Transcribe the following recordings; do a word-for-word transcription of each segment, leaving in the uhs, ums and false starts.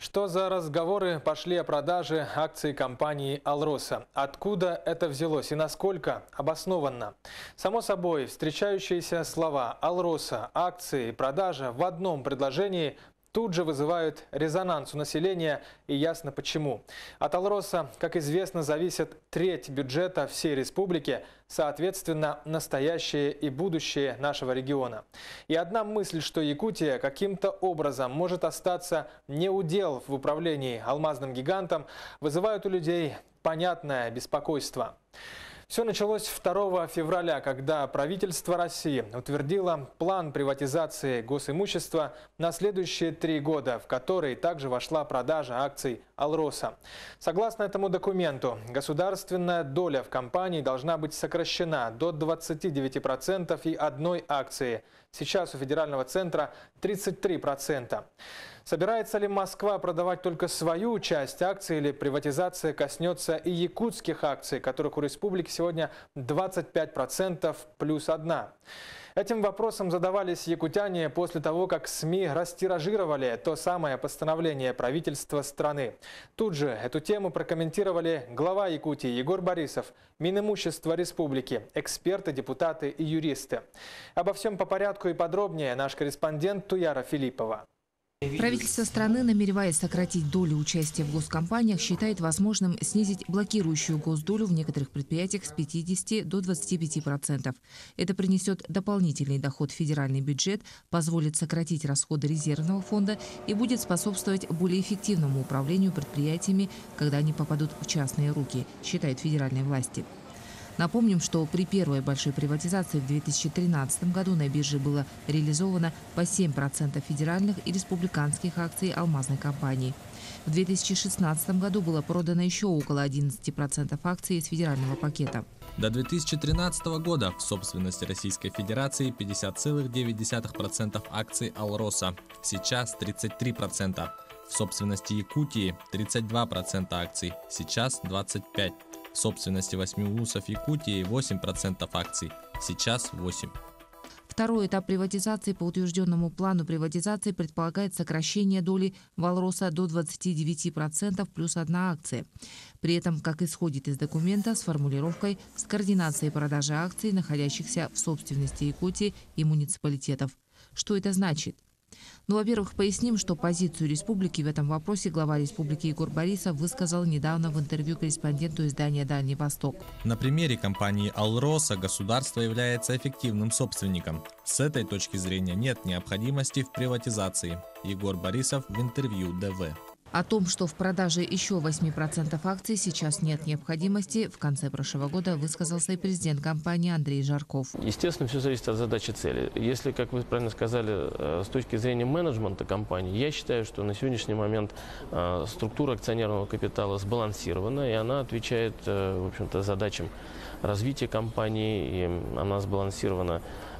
Что за разговоры пошли о продаже акций компании «Алроса»? Откуда это взялось и насколько обоснованно? Само собой, встречающиеся слова «Алроса», «акции» и «продажа» в одном предложении тут же вызывают резонанс у населения, и ясно почему. От «Алроса», как известно, зависит треть бюджета всей республики, соответственно, настоящее и будущее нашего региона. И одна мысль, что Якутия каким-то образом может остаться неудел в управлении алмазным гигантом, вызывает у людей понятное беспокойство. Все началось второго февраля, когда правительство России утвердило план приватизации госимущества на следующие три года, в который также вошла продажа акций «Алроса». Согласно этому документу, государственная доля в компании должна быть сокращена до двадцати девяти процентов и одной акции. Сейчас у федерального центра тридцать три процента. Собирается ли Москва продавать только свою часть акций, или приватизация коснется и якутских акций, которых у республики сегодня двадцать пять процентов плюс одна? Этим вопросом задавались якутяне после того, как СМИ растиражировали то самое постановление правительства страны. Тут же эту тему прокомментировали глава Якутии Егор Борисов, Минимущество республики, эксперты, депутаты и юристы. Обо всем по порядку и подробнее наш корреспондент Туяра Филиппова. Правительство страны, намереваясь сократить долю участия в госкомпаниях, считает возможным снизить блокирующую госдолю в некоторых предприятиях с пятидесяти до двадцати пяти процентов. Это принесет дополнительный доход в федеральный бюджет, позволит сократить расходы резервного фонда и будет способствовать более эффективному управлению предприятиями, когда они попадут в частные руки, считают федеральные власти. Напомним, что при первой большой приватизации в две тысячи тринадцатом году на бирже было реализовано по семь процентов федеральных и республиканских акций алмазной компании. В две тысячи шестнадцатом году было продано еще около одиннадцати процентов акций из федерального пакета. До две тысячи тринадцатого года в собственности Российской Федерации пятьдесят целых девять десятых процента акций «Алроса», сейчас тридцать три процента. В собственности Якутии тридцать два процента акций, сейчас двадцать пять процентов. В собственности восьми улусов Якутии восемь процентов акций, сейчас восемь процентов. Второй этап приватизации по утвержденному плану приватизации предполагает сокращение доли в «Алроса» до двадцати девяти процентов плюс одна акция. При этом, как исходит из документа, с формулировкой с координацией продажи акций, находящихся в собственности Якутии и муниципалитетов. Что это значит? Ну, во-первых, поясним, что позицию республики в этом вопросе глава республики Егор Борисов высказал недавно в интервью корреспонденту издания «Дальний Восток». На примере компании «Алроса» государство является эффективным собственником. С этой точки зрения нет необходимости в приватизации. Егор Борисов в интервью ДВ. О том, что в продаже еще восьми процентов акций сейчас нет необходимости, в конце прошлого года высказался и президент компании Андрей Жарков. Естественно, все зависит от задачи цели. Если, как вы правильно сказали, с точки зрения менеджмента компании, я считаю, что на сегодняшний момент структура акционерного капитала сбалансирована, и она отвечает, в общем-то, задачам развития компании, и она сбалансирована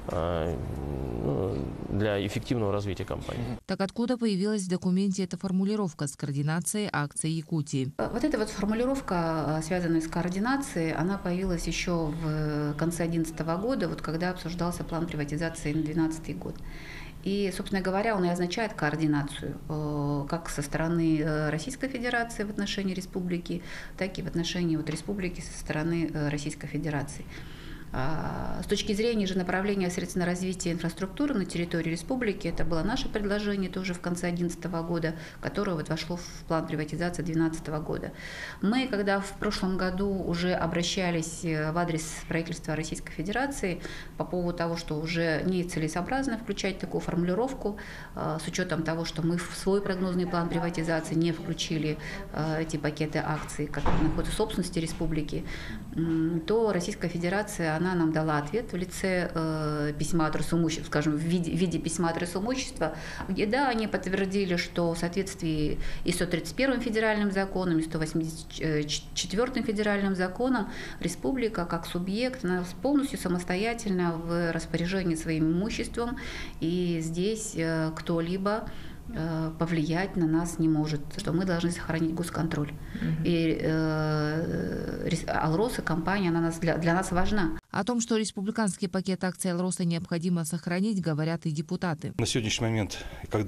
для эффективного развития компании. Так откуда появилась в документе эта формулировка с координацией акций Якутии? Вот эта вот формулировка, связанная с координацией, она появилась еще в конце две тысячи одиннадцатого года, вот когда обсуждался план приватизации на две тысячи двенадцатый год. И, собственно говоря, он и означает координацию как со стороны Российской Федерации в отношении республики, так и в отношении вот республики со стороны Российской Федерации. С точки зрения же направления средств на развитие инфраструктуры на территории республики, это было наше предложение тоже в конце две тысячи одиннадцатого года, которое вот вошло в план приватизации две тысячи двенадцатого года. Мы, когда в прошлом году уже обращались в адрес правительства Российской Федерации по поводу того, что уже нецелесообразно включать такую формулировку, с учетом того, что мы в свой прогнозный план приватизации не включили эти пакеты акций, которые находятся в собственности республики, то Российская Федерация, она нам дала ответ в лице э, письма адресу имущества, скажем, в виде, в виде письма адресу имущества, где, да, они подтвердили, что в соответствии и сто тридцать первым федеральным законом, и сто восемьдесят четвёртым федеральным законом республика как субъект, она полностью самостоятельна в распоряжении своим имуществом, и здесь э, кто-либо повлиять на нас не может, что мы должны сохранить госконтроль. Mm-hmm. И э, «Алроса» компания она нас, для, для нас важна. О том, что республиканский пакет акций «Алроса» необходимо сохранить, говорят и депутаты. На сегодняшний момент, когда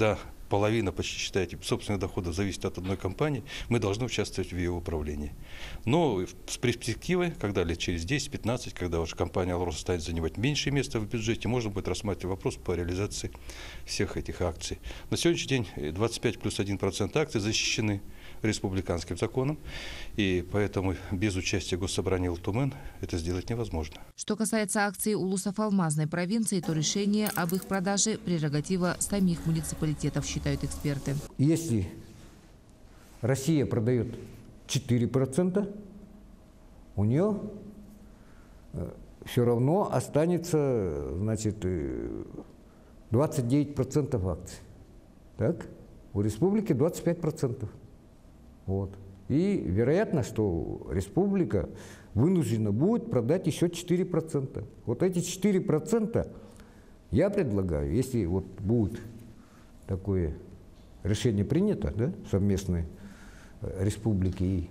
половина, почти считайте, собственных доходов зависит от одной компании, мы должны участвовать в ее управлении. Но с перспективой, когда лет через десять-пятнадцать, когда уже компания «Алроса» станет занимать меньшее место в бюджете, можно будет рассматривать вопрос по реализации всех этих акций. На сегодняшний день двадцать пять плюс один процент акций защищены республиканским законом, и поэтому без участия Госсобрания Ултумен это сделать невозможно. Что касается акций улусов Алмазной провинции, то решение об их продаже – прерогатива самих муниципалитетов, считают эксперты. Если Россия продает четыре процента, у нее все равно останется, значит, двадцать девять процентов акций. Так? У республики двадцать пять процентов. Вот. И вероятно, что республика вынуждена будет продать еще четыре процента. Вот эти четыре процента я предлагаю, если вот будет такое решение принято, да, совместной республики и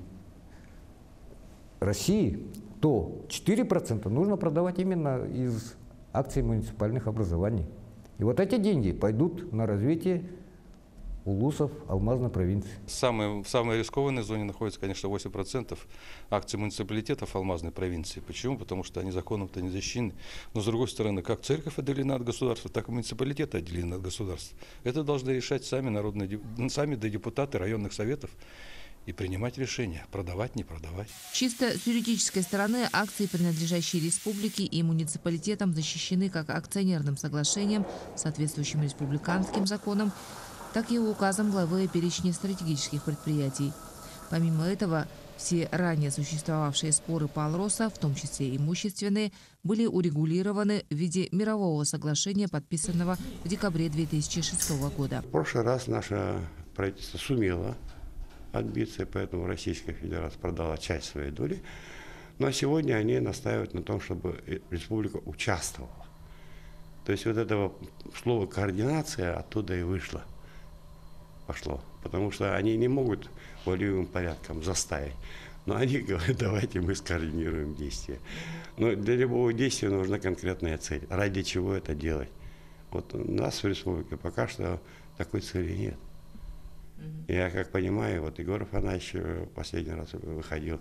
России, то четыре процента нужно продавать именно из акций муниципальных образований. И вот эти деньги пойдут на развитие улусов Алмазной провинции. Самые, в самой рискованной зоне находится, конечно, восемь процентов акций муниципалитетов Алмазной провинции. Почему? Потому что они законом-то не защищены. Но, с другой стороны, как церковь отделена от государства, так и муниципалитеты отделены от государства. Это должны решать сами народные, сами депутаты районных советов и принимать решения, продавать, не продавать. Чисто с юридической стороны акции, принадлежащие республике и муниципалитетам, защищены как акционерным соглашением, соответствующим республиканским законам, так и указом главы о перечне стратегических предприятий. Помимо этого, все ранее существовавшие споры по «Алроса», в том числе имущественные, были урегулированы в виде мирового соглашения, подписанного в декабре две тысячи шестого года. В прошлый раз наше правительство сумело отбиться, и поэтому Российская Федерация продала часть своей доли. Но сегодня они настаивают на том, чтобы республика участвовала. То есть вот этого слова «координация» оттуда и вышло. Пошло. Потому что они не могут волевым порядком заставить. Но они говорят, давайте мы скоординируем действия. Но для любого действия нужна конкретная цель. Ради чего это делать? Вот у нас в республике пока что такой цели нет. Я как понимаю, вот Егор Афанасьевич последний раз выходил.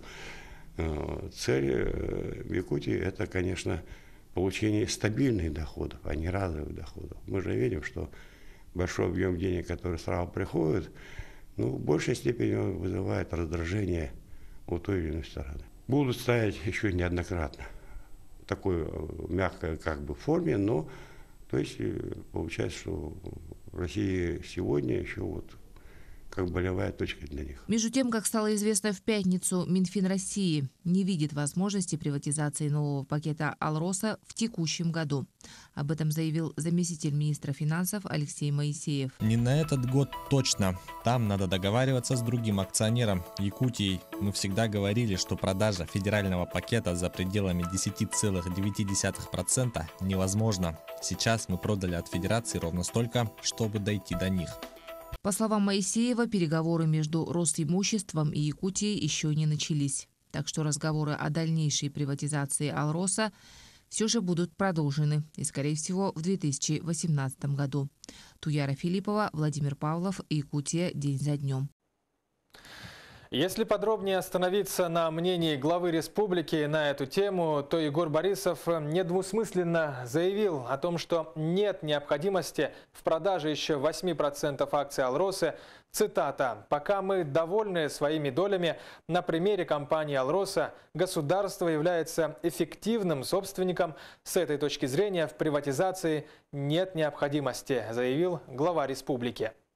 Цель в Якутии – это, конечно, получение стабильных доходов, а не разовых доходов. Мы же видим, что большой объем денег, который сразу приходит, ну, в большей степени он вызывает раздражение у той или иной стороны. Будут ставить еще неоднократно в такой мягкой как бы форме, но то есть получается, что в России сегодня еще вот как болевая точка для них. Между тем, как стало известно в пятницу, Минфин России не видит возможности приватизации нового пакета «Алроса» в текущем году. Об этом заявил заместитель министра финансов Алексей Моисеев. Не на этот год точно. Там надо договариваться с другим акционером, Якутией. Мы всегда говорили, что продажа федерального пакета за пределами десять целых девять десятых процента невозможна. Сейчас мы продали от федерации ровно столько, чтобы дойти до них. По словам Моисеева, переговоры между Росимуществом и Якутией еще не начались. Так что разговоры о дальнейшей приватизации «Алроса» все же будут продолжены, и, скорее всего, в две тысячи восемнадцатом году. Туяра Филиппова, Владимир Павлов, Якутия. День за днем. Если подробнее остановиться на мнении главы республики на эту тему, то Егор Борисов недвусмысленно заявил о том, что нет необходимости в продаже еще восьми процентов акций «Алросы». Цитата: «Пока мы довольны своими долями, на примере компании «Алроса» государство является эффективным собственником. С этой точки зрения в приватизации нет необходимости», заявил глава республики.